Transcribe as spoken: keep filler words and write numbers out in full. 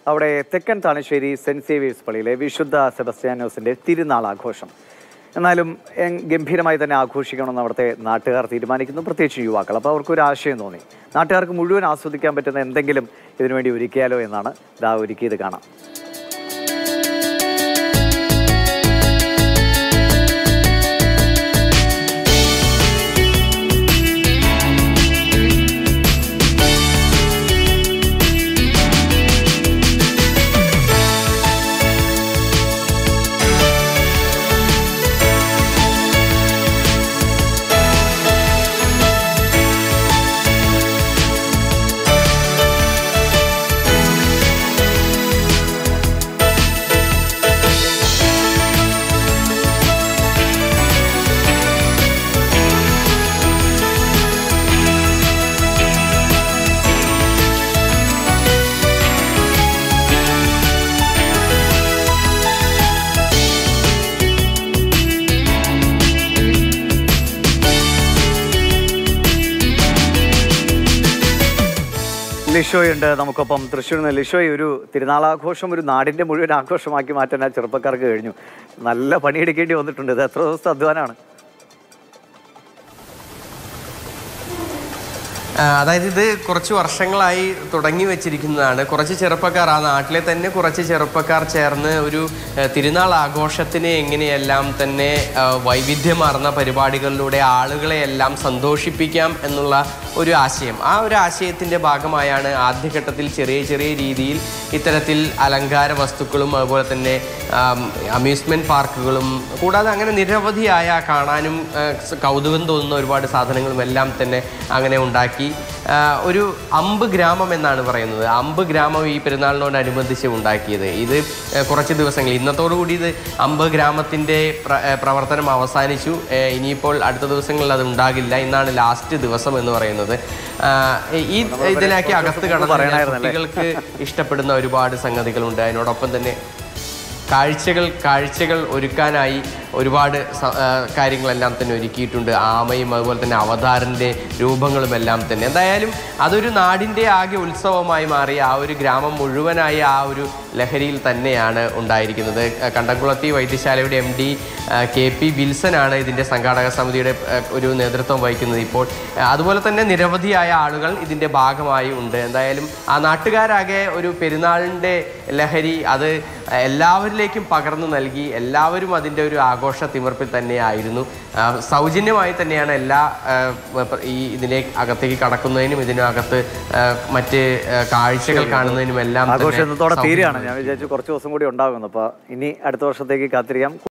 അവിടെ തെക്കൻ താണശ്ശേരി cent Xavier's പള്ളിയിലെ വിശുദ്ധ സെബസ്ത്യാനോസിൻ്റെ തിരുനാൾ ആഘോഷം. എന്നാലും ഗംഭീരമായി തന്നെ ആഘോഷിക്കണമെന്ന് അവിടുത്തെ നാട്ടുകാർ തീരുമാനിക്കുന്നു, പ്രത്യേകിച്ച് യുവാക്കൾ. അപ്പോൾ അവർക്കൊരു ആശയം തോന്നി, നാട്ടുകാർക്ക് മുഴുവൻ ആസ്വദിക്കാൻ പറ്റുന്ന എന്തെങ്കിലും ഇതിനുവേണ്ടി ഒരുക്കിയാലോ എന്നാണ് ഇതാ ഒരുക്കിയത്. കാണാം. ലിഷോയുണ്ട് നമുക്കൊപ്പം, തൃശ്ശൂരിൽ നിന്ന്. ലിഷോയ്, ഒരു തിരുനാളാഘോഷം ഒരു നാടിൻ്റെ മുഴുവൻ ആഘോഷമാക്കി മാറ്റാൻ ആ ചെറുപ്പക്കാർക്ക് കഴിഞ്ഞു. നല്ല പണിയെടുക്കേണ്ടി വന്നിട്ടുണ്ട്. ഇത് എത്ര ദിവസത്തെ അധ്വാനമാണ്? അതായത് ഇത് കുറച്ച് വർഷങ്ങളായി തുടങ്ങി വെച്ചിരിക്കുന്നതാണ്. കുറച്ച് ചെറുപ്പക്കാർ, ആ നാട്ടിലെ തന്നെ കുറച്ച് ചെറുപ്പക്കാർ ചേർന്ന് ഒരു തിരുനാൾ ആഘോഷത്തിനെ എങ്ങനെയെല്ലാം തന്നെ വൈവിധ്യമാർന്ന പരിപാടികളിലൂടെ ആളുകളെയെല്ലാം സന്തോഷിപ്പിക്കാം എന്നുള്ള ഒരു ആശയം, ആ ഒരു ആശയത്തിൻ്റെ ഭാഗമായാണ് ആദ്യഘട്ടത്തിൽ ചെറിയ ചെറിയ രീതിയിൽ ഇത്തരത്തിൽ അലങ്കാര വസ്തുക്കളും അതുപോലെ തന്നെ അമ്യൂസ്മെൻറ്റ് പാർക്കുകളും കൂടാതെ അങ്ങനെ നിരവധിയായ കാണാനും കൗതുകം തോന്നുന്ന ഒരുപാട് സാധനങ്ങളും എല്ലാം തന്നെ അങ്ങനെ ഉണ്ടാക്കി ഒരു അമ്പ് ഗ്രാമം എന്നാണ് പറയുന്നത്. അമ്പ് ഗ്രാമം ഈ പെരുന്നാളിനോടനുബന്ധിച്ച് ഉണ്ടാക്കിയത്. ഇത് കുറച്ച് ദിവസങ്ങൾ, ഇന്നത്തോടുകൂടി ഇത് അമ്പ് ഗ്രാമത്തിൻ്റെ പ്രവർത്തനം അവസാനിച്ചു. ഇനിയിപ്പോൾ അടുത്ത ദിവസങ്ങളിൽ അത് ഉണ്ടാകില്ല. ഇന്നാണ് ലാസ്റ്റ് ദിവസം എന്ന് പറയുന്നത്. ഈ ഇതിലേക്ക് അകത്ത് കടന്ന് കുട്ടികൾക്ക് ഇഷ്ടപ്പെടുന്ന ഒരുപാട് സംഗതികളുണ്ട്. അതിനോടൊപ്പം തന്നെ കാഴ്ചകൾ കാഴ്ചകൾ ഒരുക്കാനായി ഒരുപാട് കാര്യങ്ങളെല്ലാം തന്നെ ഒരുക്കിയിട്ടുണ്ട്. ആമയും അതുപോലെ തന്നെ അവതാരൻ്റെ രൂപങ്ങളുമെല്ലാം തന്നെ. എന്തായാലും അതൊരു നാടിൻ്റെ ആകെ ഉത്സവമായി മാറി. ആ ഒരു ഗ്രാമം മുഴുവനായി ആ ഒരു ലഹരിയിൽ തന്നെയാണ് ഉണ്ടായിരിക്കുന്നത്. കണ്ടംകുളത്തി വൈദ്യശാലയുടെ എം ഡി കെ പി വിൽസനാണ് ഇതിൻ്റെ സംഘാടക സമിതിയുടെ ഒരു നേതൃത്വം വഹിക്കുന്നത് ഇപ്പോൾ. അതുപോലെ തന്നെ നിരവധിയായ ആളുകൾ ഇതിൻ്റെ ഭാഗമായി ഉണ്ട്. എന്തായാലും ആ നാട്ടുകാരാകെ ഒരു പെരുന്നാളിൻ്റെ ലഹരി അത് എല്ലാവരിലേക്കും പകർന്നു നൽകി. എല്ലാവരും അതിൻ്റെ ഒരു ആഘോഷ തിമിർപ്പിൽ തന്നെയായിരുന്നു. സൗജന്യമായി തന്നെയാണ് എല്ലാ ഈ ഇതിലേക്ക് അകത്തേക്ക് കടക്കുന്നതിനും ഇതിനകത്ത് മറ്റ് കാഴ്ചകൾ കാണുന്നതിനും എല്ലാം ആഘോഷത്തോടെ തീരെയാണ്. ഞാൻ വിചാരിച്ചു കുറച്ച് ദിവസം കൂടി ഉണ്ടാകുന്നു. അപ്പോൾ ഇനി അടുത്ത വർഷത്തേക്ക് കാത്തിരിക്കാം.